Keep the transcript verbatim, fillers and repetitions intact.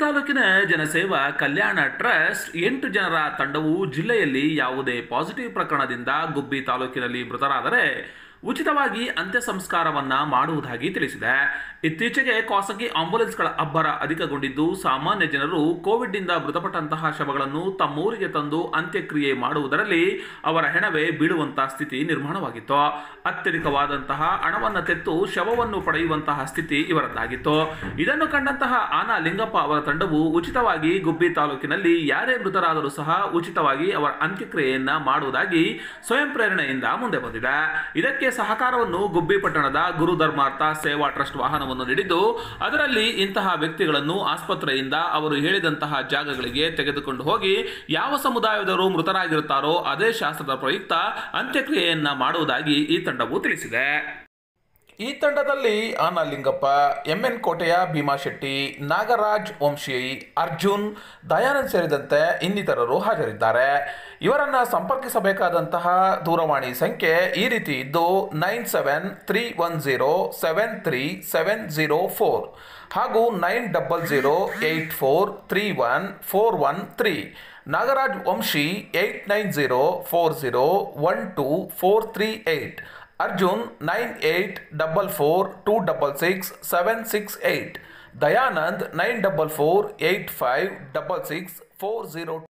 ತಾಲೂಕಿನ ಜನಸೇವಾ ಕಲ್ಯಾಣ ಟ್ರಸ್ಟ್ ಎಂಟು ಜನರ ತಂಡವು ಜಿಲ್ಲೆಯಲ್ಲಿ ಯಾವುದೇ ಪಾಸಿಟಿವ್ ಪ್ರಕರಣದಿಂದ ಗುಬ್ಬಿ ತಾಲೂಕಿನಲ್ಲಿ ಮೃತರಾದರೆ ಉಚಿತವಾಗಿ ಅಂತ್ಯ ಸಂಸ್ಕಾರವನ್ನ ಮಾಡುವುದಾಗಿ ತಿಳಿಸಿದೆ. ಇತ್ತೀಚೆಗೆ ಖಾಸಗಿ ಆಂಬ್ಯುಲೆನ್ಸ್ಗಳ ಅಬ್ಬರ ಅಧಿಕಗೊಂಡಿದ್ದು ಸಾಮಾನ್ಯ ಜನರು ಕೋವಿಡ್ ನಿಂದ ಮೃತಪಟ್ಟಂತಹ ಶವಗಳನ್ನು ತಮ್ಮೂರಿಗೆ ತಂದು ಅಂತ್ಯಕ್ರಿಯೆ ಮಾಡುವುದರಲ್ಲಿ ಅವರ ಹೆಣವೇ ಬೀಳುವಂತಹ ಸ್ಥಿತಿ ನಿರ್ಮಾಣವಾಗಿತ್ತು. ಅತ್ಯಧಿಕವಾದಂತಹ ಹಣವನ್ನು ತೆತ್ತು ಶವವನ್ನು ಪಡೆಯುವಂತಹ ಸ್ಥಿತಿ ಇವರದ್ದಾಗಿತ್ತು. ಇದನ್ನು ಕಂಡಂತಹ ಆನಾ ಲಿಂಗಪ್ಪ ಅವರ ತಂಡವು ಉಚಿತವಾಗಿ ಗುಬ್ಬಿ ತಾಲೂಕಿನಲ್ಲಿ ಯಾರೇ ಮೃತರಾದರೂ ಸಹ ಉಚಿತವಾಗಿ ಅವರ ಅಂತ್ಯಕ್ರಿಯೆಯನ್ನ ಮಾಡುವುದಾಗಿ ಸ್ವಯಂ ಪ್ರೇರಣೆಯಿಂದ ಮುಂದೆ ಬಂದಿದೆ. ಇದಕ್ಕೆ ಸಹಕಾರವನ್ನು ಗುಬ್ಬಿ ಪಟ್ಟಣದ ಗುರು ಧರ್ಮಾರ್ಥ ಸೇವಾ ಟ್ರಸ್ಟ್ ವಾಹನವನ್ನು ನೀಡಿದ್ದು ಅದರಲ್ಲಿ ಇಂತಹ ವ್ಯಕ್ತಿಗಳನ್ನು ಆಸ್ಪತ್ರೆಯಿಂದ ಅವರು ಹೇಳಿದಂತಹ ಜಾಗಗಳಿಗೆ ತೆಗೆದುಕೊಂಡು ಹೋಗಿ ಯಾವ ಸಮುದಾಯದವರು ಮೃತರಾಗಿರುತ್ತಾರೋ ಅದೇ ಶಾಸ್ತ್ರದ ಪ್ರಯುಕ್ತ ಅಂತ್ಯಕ್ರಿಯೆಯನ್ನ ಮಾಡುವುದಾಗಿ ಈ ತಂಡವು ತಿಳಿಸಿದೆ. ಈ ತಂಡದಲ್ಲಿ ಆನಾ ಲಿಂಗಪ್ಪ, ಎಂ ಎನ್ ಕೋಟೆಯ ಭೀಮಾಶೆಟ್ಟಿ, ನಾಗರಾಜ್ ವಂಶಿ, ಅರ್ಜುನ್, ದಯಾನಂದ್ ಸೇರಿದಂತೆ ಇನ್ನಿತರರು ಹಾಜರಿದ್ದಾರೆ. ಇವರನ್ನು ಸಂಪರ್ಕಿಸಬೇಕಾದಂತಹ ದೂರವಾಣಿ ಸಂಖ್ಯೆ ಈ ರೀತಿ ಇದ್ದು nine seven three one zero seven three seven zero four ಹಾಗೂ nine double zero eight four three one four one three. Nagaraj Vamshi eight nine zero four zero one two four three eight. Arjun nine eight double four two double six seven six eight. Dayanand nine double four eight five double six four zero